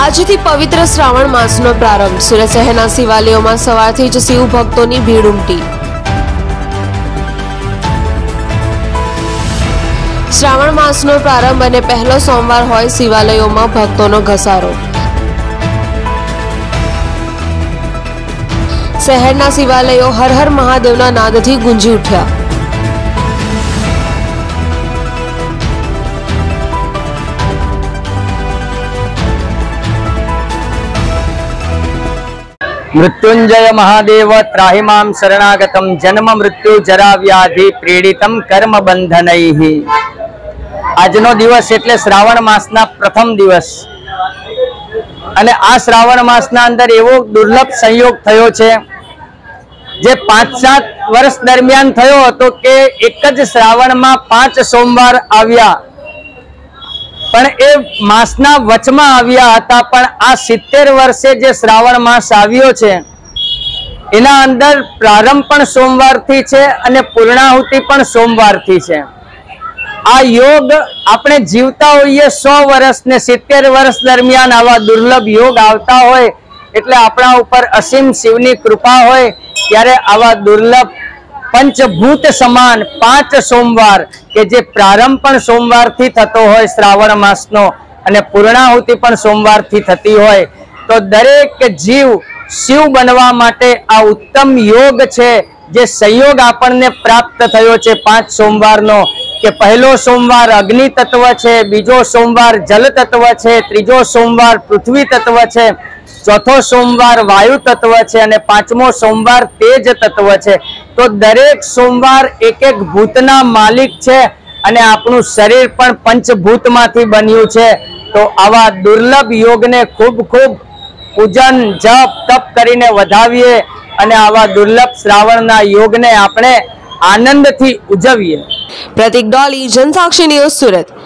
આજથી પવિત્ર શ્રાવણ માસનો પ્રારંભ। સુરત શહેરના શિવાલયોમાં સવારથી જ શિવ ભક્તોની ભીડ ઉમટી। શ્રાવણ માસનો પ્રારંભ અને પહેલો સોમવાર હોય શિવાલયોમાં ભક્તોનો ઘસારો। શહેરના શિવાલયો હર હર મહાદેવના નાદથી ગુંજી ઉઠ્યા। मृत्युंजय महादेव त्राहिमां शरणागतम जन्म मृत्यु जरा व्याधि पीड़ितम कर्म बंधनैः। આજનો દિવસ એટલે શ્રાવણ માસના પ્રથમ દિવસ અને આ શ્રાવણ માસના અંદર એવો દુર્લભ સંયોગ થયો છે જે 5-7 વર્ષ દરમિયાન થયો હતો કે એક જ શ્રાવણમાં 5 સોમવાર આવ્યા, પણ એ માસના વચમાં આવ્યા હતા। પણ આ 70 વર્ષે જે શ્રાવણ માસ આવ્યો છે એના અંદર પ્રારંભ પણ સોમવારથી છે અને પૂર્ણાહુતિ પણ સોમવારથી છે। આ યોગ આપણે જીવતા હોઈએ 100 વર્ષ ને 70 વર્ષ દરમિયાન આવા દુર્લભ યોગ આવતા હોય એટલે આપણા ઉપર અસીમ શિવની કૃપા હોય ત્યારે આવા દુર્લભ पंचभूत समान 5 सोमवार के जे प्रारंभ पण सोमवारथी थतो होय श्रावण मासनो अने पूर्णाहुति पण सोमवारथी थती होय तो दरेक जीव शिव बनवा माटे आ उत्तम योग छे जे संयोग आपणने प्राप्त थयो छे 5 सोमवारनो के पहलो सोमवार अग्नि तत्व छे, बीजो सोमवार जल तत्व छे, त्रीजो सोमवार पृथ्वी तत्व छे, चौथो सोमवार वायु तत्व है और 5मो सोमवार तेज तत्व है। तो दरेक सोमवार एक एक भूतना मालिक है और आपनु शरीर पण पंचभूत मांथी बन्यु छे। तो आवा दुर्लभ योग ने खूब खूब पूजन जप तप करीने वधावीए और आवा दुर्लभ श्रावणना योग ने आपणे आनंद थी उजवीए। प्रतीक डॉली, जनसाक्षी न्यूज, सूरत।